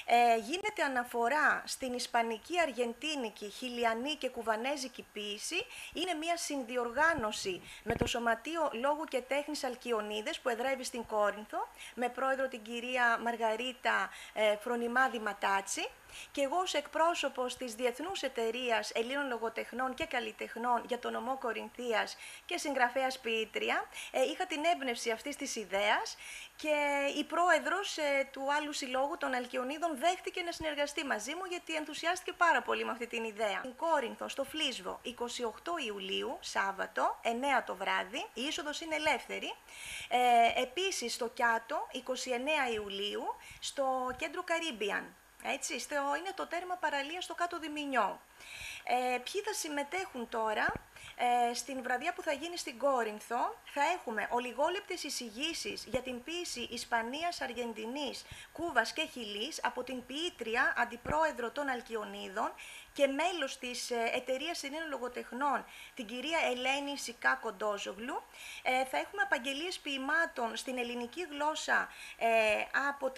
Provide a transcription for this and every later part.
Γίνεται αναφορά στην ισπανική, αργεντίνικη, χιλιανή και κουβανέζικη ποίηση. Είναι μια συνδιοργάνωση με το Σωματείο Λόγου και Τέχνης Αλκιονίδες που εδρεύει στην Κόρινθο, με πρόεδρο την κυρία Μαργαρίτα Φρονιμάδη Ματάτσι. Και εγώ ως εκπρόσωπος της Διεθνούς Εταιρείας Ελλήνων Λογοτεχνών και Καλλιτεχνών για τον νομό Κορινθίας και συγγραφέας ποιήτρια, είχα την έμπνευση αυτής της ιδέας και η πρόεδρος του άλλου συλλόγου των Αλκιονίδων δέχτηκε να συνεργαστεί μαζί μου, γιατί ενθουσιάστηκε πάρα πολύ με αυτή την ιδέα. Στην Κόρινθο, στο Φλίσβο, 28 Ιουλίου, Σάββατο, 9 το βράδυ, η είσοδος είναι ελεύθερη. Επίσης στο Κιάτο, 29 Ιουλίου, στο κέντρο Caribbean. Έτσι, είναι το τέρμα παραλίας στο κάτω Διμηνιό. Ποιοι θα συμμετέχουν τώρα στην βραδιά που θα γίνει στην Κόρινθο? Θα έχουμε ολιγόλεπτες εισηγήσεις για την ποίηση Ισπανίας, Αργεντινής, Κούβας και Χιλής από την ποιήτρια, αντιπρόεδρο των Αλκιονίδων και μέλος της Εταιρείας Ελλήνων Λογοτεχνών, την κυρία Ελένη Σικά Κοντόζογλου. Θα έχουμε απαγγελίες ποιημάτων στην ελληνική γλώσσα από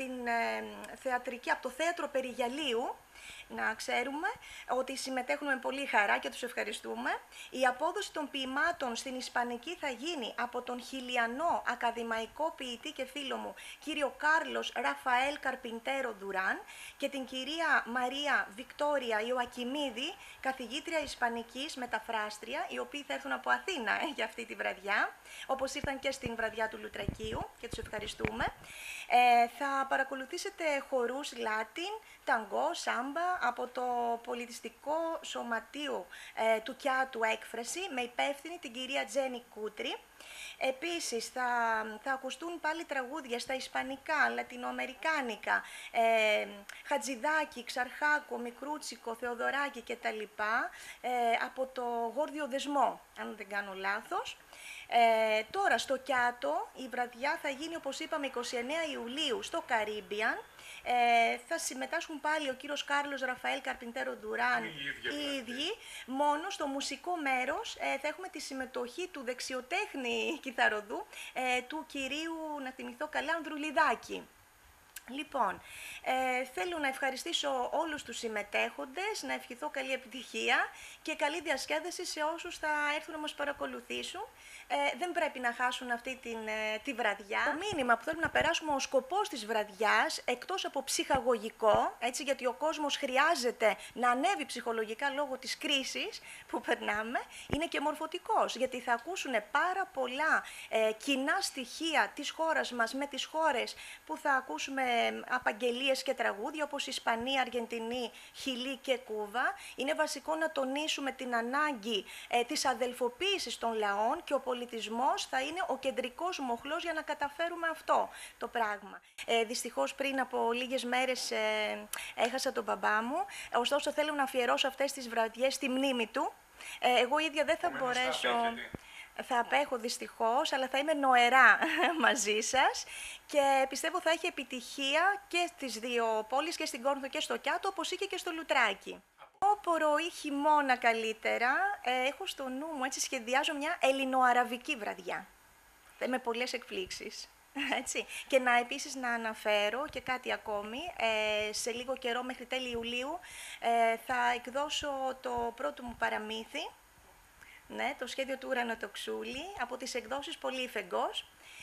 από το Θέατρο Περιγιαλίου. Να ξέρουμε ότι συμμετέχουν με πολύ χαρά και τους ευχαριστούμε. Η απόδοση των ποιημάτων στην Ισπανική θα γίνει από τον χιλιανό ακαδημαϊκό ποιητή και φίλο μου κύριο Κάρλος Ραφαέλ Καρπιντέρο Δουράν και την κυρία Μαρία Βικτόρια Ιωακιμίδη, καθηγήτρια Ισπανικής μεταφράστρια, οι οποίοι θα έρθουν από Αθήνα για αυτή τη βραδιά, όπως ήρθαν και στην βραδιά του Λουτρακίου και τους ευχαριστούμε. Θα παρακολουθήσετε χορούς Λάτιν, ταγκό, σάμπα από το πολιτιστικό σωματείο του Κιάτου Έκφραση, με υπεύθυνη την κυρία Τζένι Κούτρη. Επίσης θα ακουστούν πάλι τραγούδια στα ισπανικά, λατινοαμερικάνικα, Χατζηδάκη, Ξαρχάκο, Μικρούτσικο, Θεοδωράκη κτλ. Από το Γόρδιο Δεσμό, αν δεν κάνω λάθος. Τώρα στο Κιάτο η βραδιά θα γίνει, όπως είπαμε, 29 Ιουλίου στο Caribbean. Θα συμμετάσχουν πάλι ο κύριος Κάρλος Ραφαέλ Καρπιντέρο Δουράν, οι ίδιοι. Μόνο στο μουσικό μέρος θα έχουμε τη συμμετοχή του δεξιοτέχνη κιθαροδού, του κυρίου, να θυμηθώ καλά, Ανδρουλιδάκη. Λοιπόν, θέλω να ευχαριστήσω όλους τους συμμετέχοντες, να ευχηθώ καλή επιτυχία και καλή διασκέδαση σε όσους θα έρθουν να μας παρακολουθήσουν. Δεν πρέπει να χάσουν αυτή τη βραδιά. Το μήνυμα που θέλουμε να περάσουμε, ο σκοπός της βραδιάς, εκτός από ψυχαγωγικό, έτσι, γιατί ο κόσμος χρειάζεται να ανέβει ψυχολογικά λόγω της κρίσης που περνάμε, είναι και μορφωτικός, γιατί θα ακούσουν πάρα πολλά κοινά στοιχεία της χώρας μας με τις χώρες που θα ακούσουμε απαγγελίες και τραγούδια, όπως Ισπανία, Αργεντινή, Χιλή και Κούβα. Είναι βασικό να τονίσουμε την ανάγκη της αδελφοποίησης των λαών, και ο πολιτισμός θα είναι ο κεντρικός μοχλός για να καταφέρουμε αυτό το πράγμα. Δυστυχώς πριν από λίγες μέρες έχασα τον μπαμπά μου, ωστόσο θέλω να αφιερώσω αυτές τις βραδιές στη μνήμη του. Εγώ ίδια δεν θα μπορέσω... Θα απέχω δυστυχώς, αλλά θα είμαι νοερά μαζί σας και πιστεύω θα έχει επιτυχία και στις δύο πόλεις, και στην Κόρινθο και στο Κιάτο, όπως είχε και στο Λουτράκι. Όπορο ή χειμώνα καλύτερα, έχω στο νου μου, έτσι, σχεδιάζω μια ελληνοαραβική βραδιά, με πολλές εκπλήξεις. Έτσι. Και επίσης να αναφέρω και κάτι ακόμη, σε λίγο καιρό, μέχρι τέλη Ιουλίου, θα εκδώσω το πρώτο μου παραμύθι, ναι, το σχέδιο του Ουρανοτοξούλη, από τις εκδόσεις Πολύφεγκος,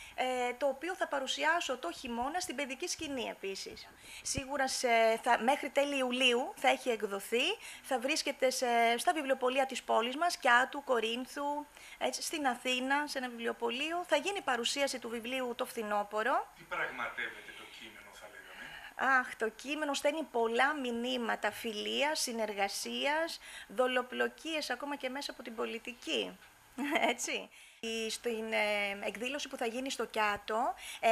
το οποίο θα παρουσιάσω το χειμώνα στην παιδική σκηνή επίσης. Σίγουρα μέχρι τέλη Ιουλίου θα έχει εκδοθεί, θα βρίσκεται στα βιβλιοπωλεία της πόλης μας, Κιάτου, Κορίνθου, έτσι, στην Αθήνα, σε ένα βιβλιοπωλείο. Θα γίνει παρουσίαση του βιβλίου το φθινόπωρο. Τι πραγματεύεται το κείμενο, θα λέγαμε? Αχ, το κείμενο στέλνει πολλά μηνύματα φιλίας, συνεργασίας, δολοπλοκίες ακόμα και μέσα από την πολιτική. Έτσι. Στην εκδήλωση που θα γίνει στο Κιάτο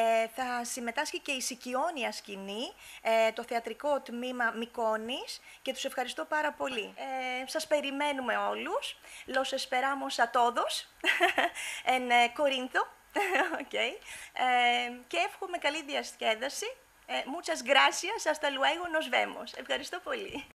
θα συμμετάσχει και η Σικιώνια Σκηνή, το θεατρικό τμήμα Μυκόνης, και τους ευχαριστώ πάρα πολύ. Σας περιμένουμε όλους. Los esperamos a todos en Corinto. Okay. Και εύχομαι καλή διασκέδαση. Muchas gracias, hasta luego, nos vemos. Ευχαριστώ πολύ.